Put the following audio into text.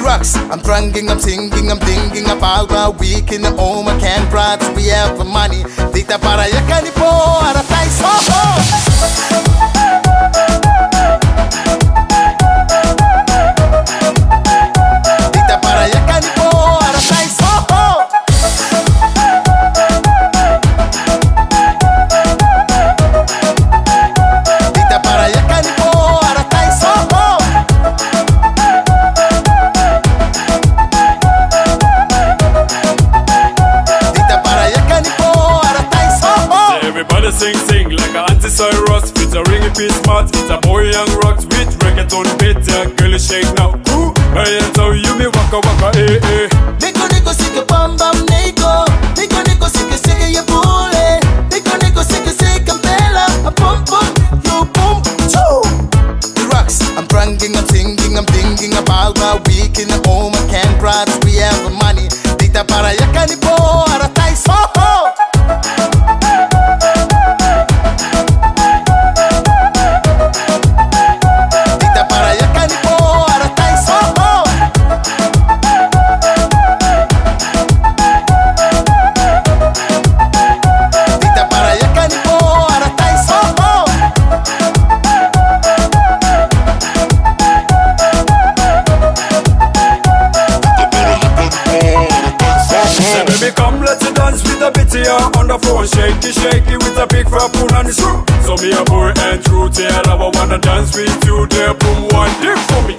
rocks. I'm drunking, I'm singing, I'm thinking about a week in the home. I can't ride, we have the money. Dita para yakani po, aratay soho. Dita para yakani po, aratay soho. Dita para yakani po, aratay soho. Everybody sing like a anti-Cyrus. With a ringy piece smart, it's a boy young rocks with reggaeton beat. Yeah, girl you shake now. Ooh, hey, so you me waka waka eh eh. Niko niko sike bam bam niko. Niko niko sike sike ye bule. Niko niko sike sike mbela. A pum pum, you pum choo. The rocks, I'm drunking, I'm singing, I'm thinking about a week in the home. I can't ride, we have the money. Dita para yakani po, aratay soho. On the floor, shaky, shaky with a big fat spoon and the screw. So me a boy and true, tell I wanna dance with you there, boom, one dip for me.